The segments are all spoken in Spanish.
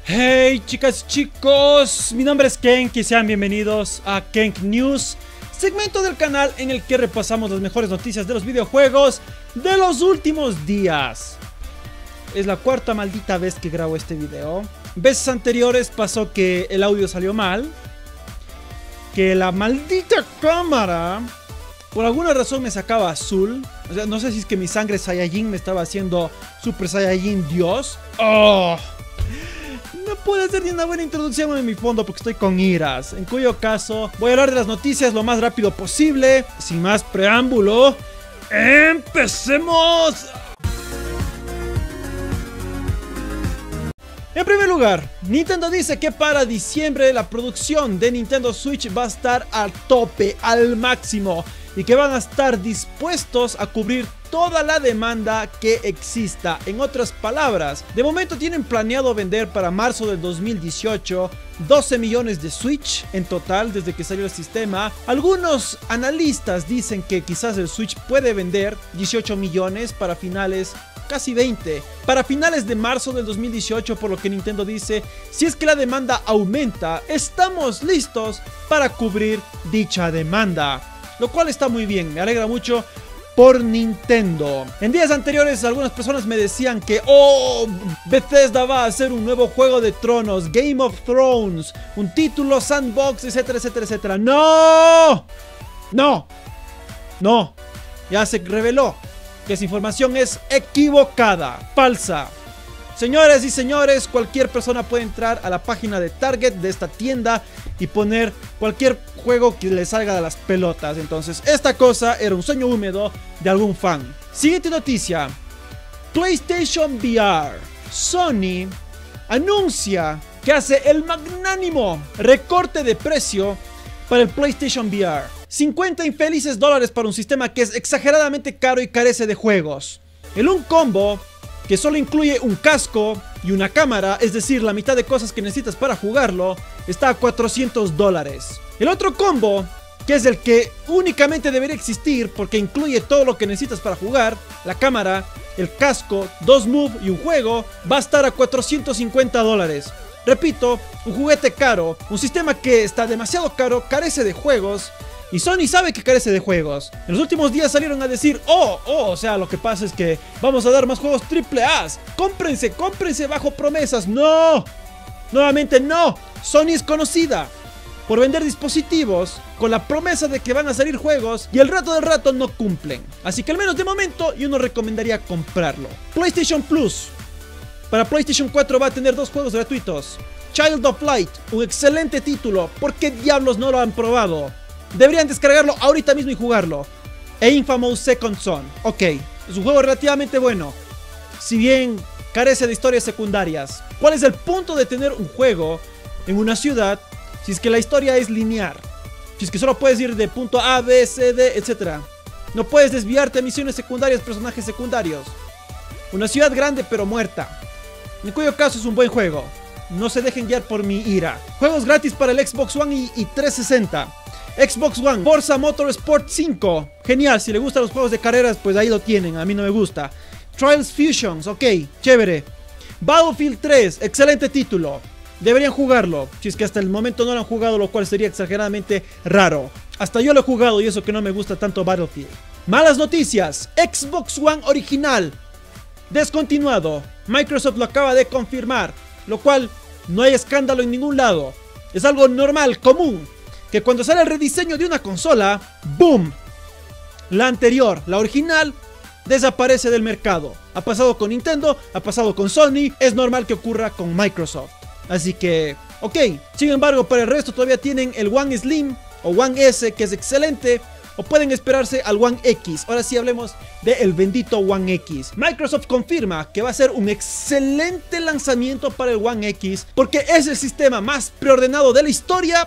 Hey chicas y chicos, mi nombre es Kenk y sean bienvenidos a Kenk News, segmento del canal en el que repasamos las mejores noticias de los videojuegos de los últimos días. Es la cuarta maldita vez que grabo este video. Veces anteriores pasó que el audio salió mal, que la maldita cámara por alguna razón me sacaba azul. O sea, no sé si es que mi sangre Saiyajin me estaba haciendo Super Saiyajin Dios. ¡Oh! No puedo hacer ni una buena introducción en mi fondo porque estoy con iras. En cuyo caso voy a hablar de las noticias lo más rápido posible. Sin más preámbulo, ¡empecemos! En primer lugar, Nintendo dice que para diciembre la producción de Nintendo Switch va a estar al tope, al máximo, y que van a estar dispuestos a cubrir toda la demanda que exista. En otras palabras, de momento tienen planeado vender para marzo del 2018 12 millones de Switch en total desde que salió el sistema. Algunos analistas dicen que quizás el Switch puede vender 18 millones para finales, casi 20, para finales de marzo del 2018, por lo que Nintendo dice, si es que la demanda aumenta, estamos listos para cubrir dicha demanda. Lo cual está muy bien, me alegra mucho por Nintendo. En días anteriores algunas personas me decían que Bethesda va a hacer un nuevo Juego de Tronos, Game of Thrones, un título sandbox, etcétera, etcétera, etcétera. ¡No! ¡No! ¡No! Ya se reveló que esa información es equivocada, falsa. Señores y señores, cualquier persona puede entrar a la página de Target de esta tienda y poner cualquier juego que le salga de las pelotas. Entonces, esta cosa era un sueño húmedo de algún fan. Siguiente noticia. PlayStation VR. Sony anuncia que hace el magnánimo recorte de precio para el PlayStation VR. 50 infelices dólares para un sistema que es exageradamente caro y carece de juegos. En un combo que solo incluye un casco y una cámara, es decir, la mitad de cosas que necesitas para jugarlo, está a 400 dólares. El otro combo, que es el que únicamente debería existir porque incluye todo lo que necesitas para jugar, la cámara, el casco, 2 moves y un juego, va a estar a 450 dólares. Repito, un juguete caro, un sistema que está demasiado caro, carece de juegos. Y Sony sabe que carece de juegos. En los últimos días salieron a decir, o sea, lo que pasa es que vamos a dar más juegos AAA. Cómprense bajo promesas. ¡No! Nuevamente no. Sony es conocida por vender dispositivos con la promesa de que van a salir juegos y el rato del rato no cumplen. Así que al menos de momento yo no recomendaría comprarlo. PlayStation Plus. Para PlayStation 4 va a tener 2 juegos gratuitos. Child of Light, un excelente título. ¿Por qué diablos no lo han probado? Deberían descargarlo ahorita mismo y jugarlo. E Infamous Second Son. Ok, es un juego relativamente bueno, si bien carece de historias secundarias. ¿Cuál es el punto de tener un juego en una ciudad si es que la historia es lineal? Si es que solo puedes ir de punto A, B, C, D, etc. No puedes desviarte a misiones secundarias, personajes secundarios. Una ciudad grande pero muerta. En cuyo caso es un buen juego. No se dejen guiar por mi ira. Juegos gratis para el Xbox One y 360. Xbox One, Forza Motorsport 5. Genial, si le gustan los juegos de carreras, pues ahí lo tienen, a mí no me gusta. Trials Fusions, ok, chévere. Battlefield 3, excelente título. Deberían jugarlo, si es que hasta el momento no lo han jugado, lo cual sería exageradamente raro. Hasta yo lo he jugado y eso que no me gusta tanto Battlefield. Malas noticias, Xbox One original descontinuado. Microsoft lo acaba de confirmar, lo cual no hay escándalo en ningún lado. Es algo normal, común, que cuando sale el rediseño de una consola, ¡boom!, la anterior, la original, desaparece del mercado. Ha pasado con Nintendo, ha pasado con Sony, es normal que ocurra con Microsoft. Así que, ok. Sin embargo, para el resto todavía tienen el One Slim o One S, que es excelente, o pueden esperarse al One X. Ahora sí hablemos del bendito One X. Microsoft confirma que va a ser un excelente lanzamiento para el One X, porque es el sistema más preordenado de la historia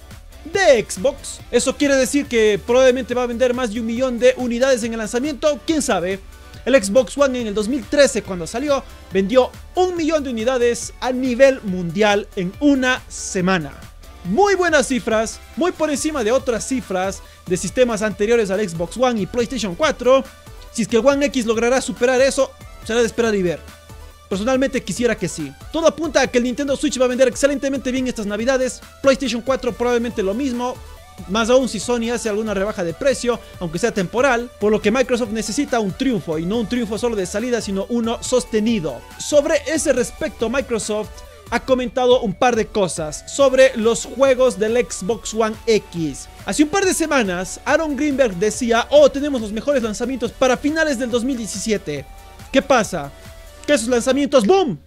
de Xbox. Eso quiere decir que probablemente va a vender más de 1 millón de unidades en el lanzamiento. ¿Quién sabe? El Xbox One en el 2013, cuando salió, vendió 1 millón de unidades a nivel mundial en una semana. Muy buenas cifras, muy por encima de otras cifras de sistemas anteriores al Xbox One y PlayStation 4. Si es que el One X logrará superar eso, será de esperar y ver. Personalmente quisiera que sí. Todo apunta a que el Nintendo Switch va a vender excelentemente bien estas navidades. PlayStation 4 probablemente lo mismo. Más aún si Sony hace alguna rebaja de precio, aunque sea temporal, por lo que Microsoft necesita un triunfo, y no un triunfo solo de salida, sino uno sostenido. Sobre ese respecto, Microsoft ha comentado un par de cosas sobre los juegos del Xbox One X. Hace un par de semanas, Aaron Greenberg decía: oh, tenemos los mejores lanzamientos para finales del 2017. ¿Qué pasa? Que esos lanzamientos, ¡boom!,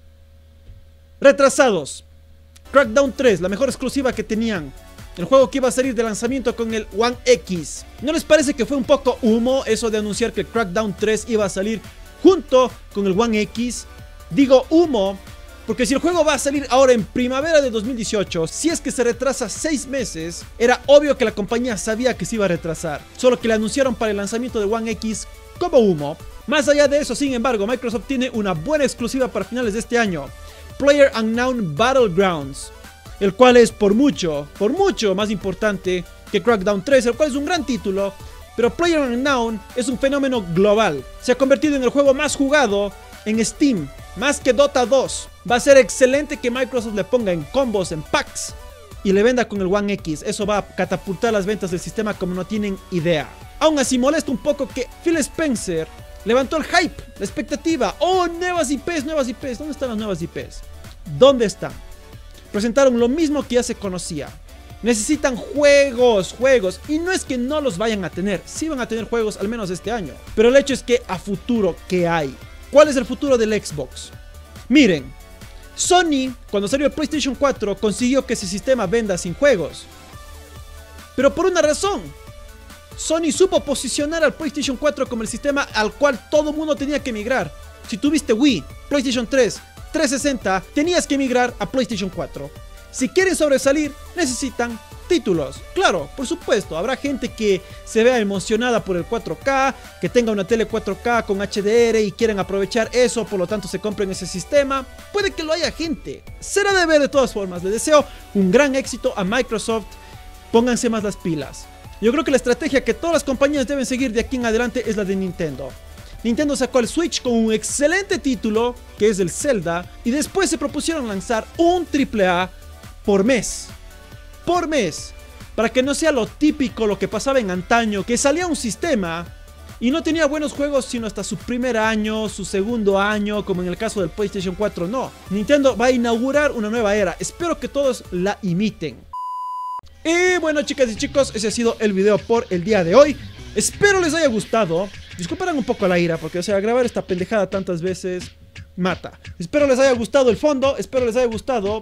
retrasados. Crackdown 3, la mejor exclusiva que tenían, el juego que iba a salir de lanzamiento con el One X. ¿No les parece que fue un poco humo eso de anunciar que Crackdown 3 iba a salir junto con el One X? Digo humo porque si el juego va a salir ahora en primavera de 2018, si es que se retrasa 6 meses, era obvio que la compañía sabía que se iba a retrasar, solo que le anunciaron para el lanzamiento de One X como humo. Más allá de eso, sin embargo, Microsoft tiene una buena exclusiva para finales de este año: PlayerUnknown's Battlegrounds, el cual es por mucho más importante que Crackdown 3, el cual es un gran título, pero PlayerUnknown es un fenómeno global. Se ha convertido en el juego más jugado en Steam, más que Dota 2. Va a ser excelente que Microsoft le ponga en combos, en packs, y le venda con el One X. Eso va a catapultar las ventas del sistema como no tienen idea. Aún así molesta un poco que Phil Spencer levantó el hype, la expectativa. Oh, nuevas IPs, nuevas IPs. ¿Dónde están las nuevas IPs? ¿Dónde están? Presentaron lo mismo que ya se conocía. Necesitan juegos. Y no es que no los vayan a tener. Sí van a tener juegos al menos este año. Pero el hecho es que a futuro, ¿qué hay? ¿Cuál es el futuro del Xbox? Miren, Sony, cuando salió el PlayStation 4, consiguió que ese sistema venda sin juegos. Pero por una razón. Sony supo posicionar al PlayStation 4 como el sistema al cual todo mundo tenía que migrar. Si tuviste Wii, PlayStation 3, 360, tenías que migrar a PlayStation 4. Si quieren sobresalir, necesitan títulos. Claro, por supuesto, habrá gente que se vea emocionada por el 4K, que tenga una tele 4K con HDR y quieren aprovechar eso, por lo tanto se compren ese sistema. Puede que lo haya gente. Será de ver de todas formas. Le deseo un gran éxito a Microsoft. Pónganse más las pilas. Yo creo que la estrategia que todas las compañías deben seguir de aquí en adelante es la de Nintendo. Nintendo sacó el Switch con un excelente título, que es el Zelda, y después se propusieron lanzar un AAA por mes. Por mes. Para que no sea lo típico, lo que pasaba en antaño, que salía un sistema y no tenía buenos juegos sino hasta su primer año, su segundo año, como en el caso del PlayStation 4. No, Nintendo va a inaugurar una nueva era. Espero que todos la imiten. Y bueno, chicas y chicos, ese ha sido el video por el día de hoy. Espero les haya gustado. Disculparán un poco la ira, porque o sea, grabar esta pendejada tantas veces mata. Espero les haya gustado el fondo, espero les haya gustado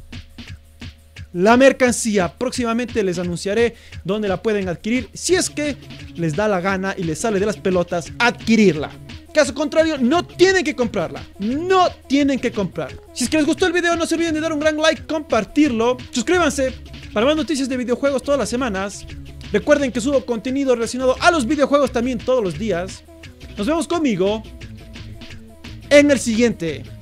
la mercancía. Próximamente les anunciaré dónde la pueden adquirir, si es que les da la gana y les sale de las pelotas adquirirla. Caso contrario, no tienen que comprarla. No tienen que comprarla. Si es que les gustó el video, no se olviden de dar un gran like, compartirlo. Suscríbanse para más noticias de videojuegos todas las semanas. Recuerden que subo contenido relacionado a los videojuegos también todos los días. Nos vemos conmigo en el siguiente.